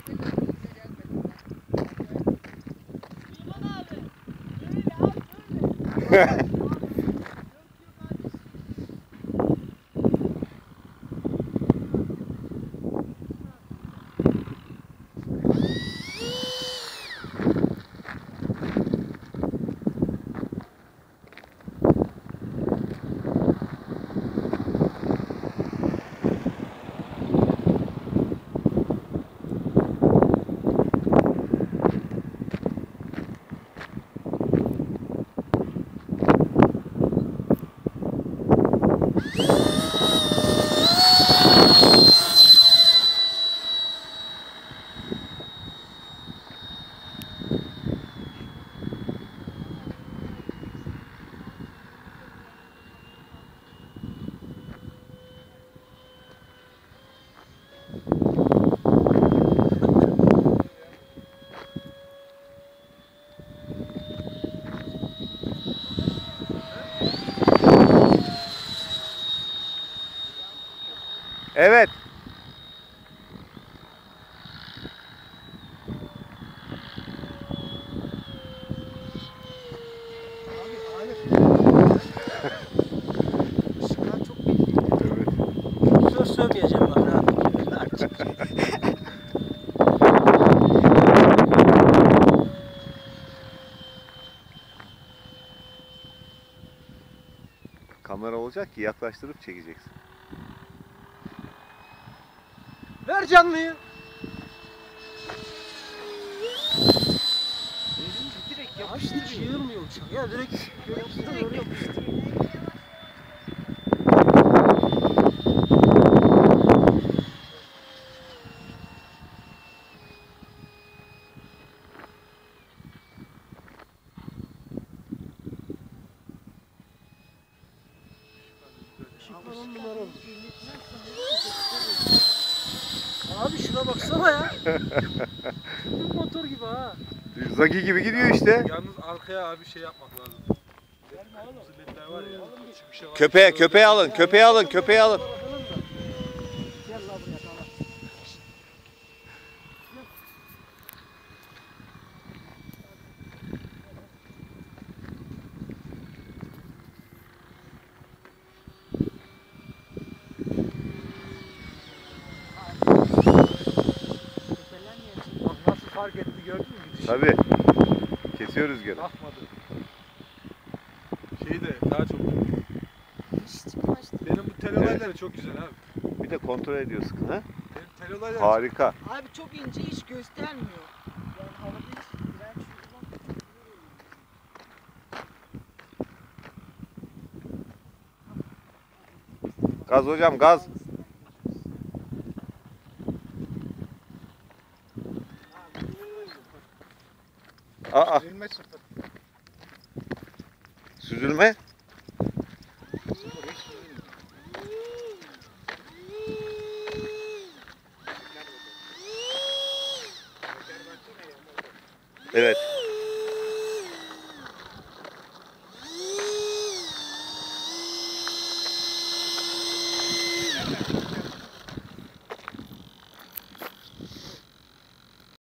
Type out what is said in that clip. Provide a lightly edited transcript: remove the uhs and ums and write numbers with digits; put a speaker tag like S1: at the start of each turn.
S1: Evet.
S2: Işıklar çok belli. Söz söylemeyeceğim bak artık.
S1: Kamera olacak ki yaklaştırıp çekeceksin.
S2: Ver canlıyı. Direkt yapıştırıyor. Hiç yığılmıyor uçak. Ya direkt yapıştırıyor. Abi şuna baksana ya. Bir motor gibi ha.
S1: Zagi gibi gidiyor işte.
S3: Yalnız arkaya abi şey yapmak lazım. Ledler var ya.
S1: Köpeği alın, köpeği alın, köpeği alın.
S2: Gel la buraya tamam.
S3: Bak nasıl fark etti gördün mü gidişi?
S1: Tabii. Kesiyor rüzgarı.
S3: Kalkmadı. Şey de daha çok. Benim bu tel olayları çok güzel abi.
S1: Bir de kontrol ediyor sıkı ha.
S3: Benim tel olayları
S1: Harika.
S4: Abi çok ince hiç göstermiyor. Yani havada hiç direnç yok.
S1: Gaz hocam, gaz. Aa,
S3: Süzülme sıfır.
S1: süzülme. Evet.